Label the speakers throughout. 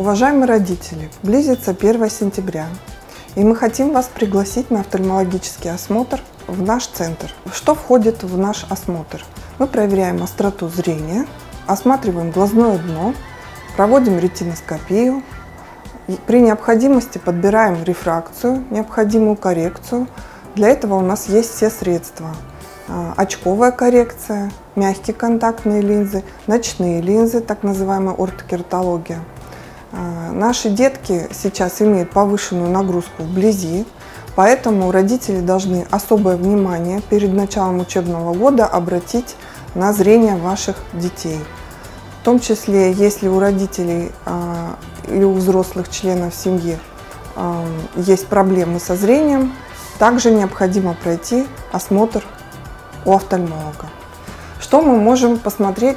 Speaker 1: Уважаемые родители, близится 1 сентября, и мы хотим вас пригласить на офтальмологический осмотр в наш центр. Что входит в наш осмотр? Мы проверяем остроту зрения, осматриваем глазное дно, проводим ретиноскопию, при необходимости подбираем рефракцию, необходимую коррекцию. Для этого у нас есть все средства. Очковая коррекция, мягкие контактные линзы, ночные линзы, так называемая ортокератология. Наши детки сейчас имеют повышенную нагрузку вблизи, поэтому родители должны особое внимание перед началом учебного года обратить на зрение ваших детей. В том числе, если у родителей или у взрослых членов семьи есть проблемы со зрением, также необходимо пройти осмотр у офтальмолога. Что мы можем посмотреть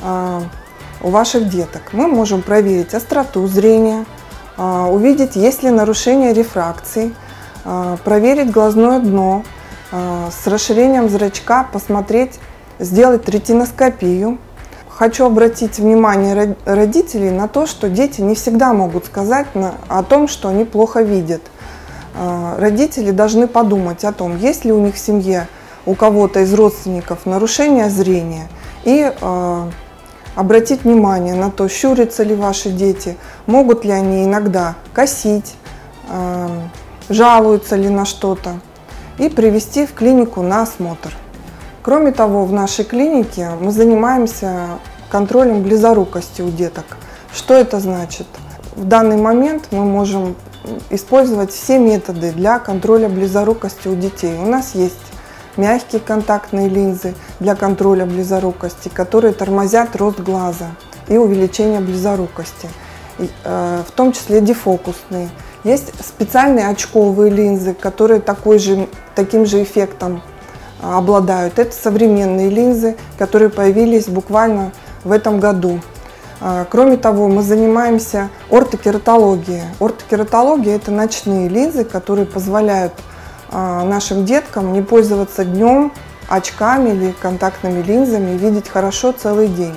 Speaker 1: у ваших деток? Мы можем проверить остроту зрения, увидеть, есть ли нарушение рефракции, проверить глазное дно, с расширением зрачка посмотреть, сделать ретиноскопию. Хочу обратить внимание родителей на то, что дети не всегда могут сказать о том, что они плохо видят. Родители должны подумать о том, есть ли у них в семье у кого-то из родственников нарушение зрения, и обратить внимание на то, щурятся ли ваши дети, могут ли они иногда косить, жалуются ли на что-то, и привести в клинику на осмотр. Кроме того, в нашей клинике мы занимаемся контролем близорукости у деток. Что это значит? В данный момент мы можем использовать все методы для контроля близорукости у детей. У нас есть мягкие контактные линзы для контроля близорукости, которые тормозят рост глаза и увеличение близорукости, в том числе дефокусные. Есть специальные очковые линзы, которые таким же эффектом обладают. Это современные линзы, которые появились буквально в этом году. Кроме того, мы занимаемся ортокератологией. Ортокератология – это ночные линзы, которые позволяют нашим деткам не пользоваться днем очками или контактными линзами и видеть хорошо целый день.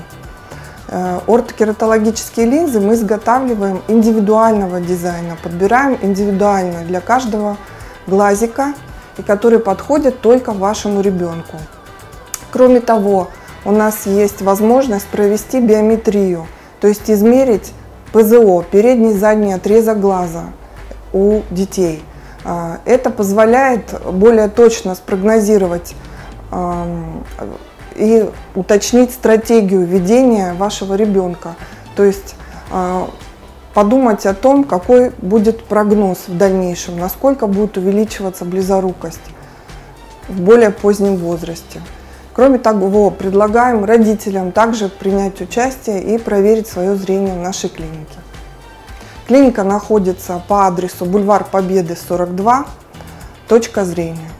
Speaker 1: Ортокератологические линзы мы изготавливаем индивидуального дизайна, подбираем индивидуально для каждого глазика, и которые подходят только вашему ребенку. Кроме того, у нас есть возможность провести биометрию, то есть измерить ПЗО, передний и задний отрезок глаза у детей. Это позволяет более точно спрогнозировать и уточнить стратегию ведения вашего ребенка. То есть подумать о том, какой будет прогноз в дальнейшем, насколько будет увеличиваться близорукость в более позднем возрасте. Кроме того, предлагаем родителям также принять участие и проверить свое зрение в нашей клинике. Клиника находится по адресу бульвар Победы, 42, точка зрения.